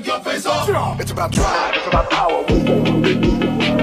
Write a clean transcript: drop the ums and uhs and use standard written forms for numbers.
take your face off. It's about drive, it's about power.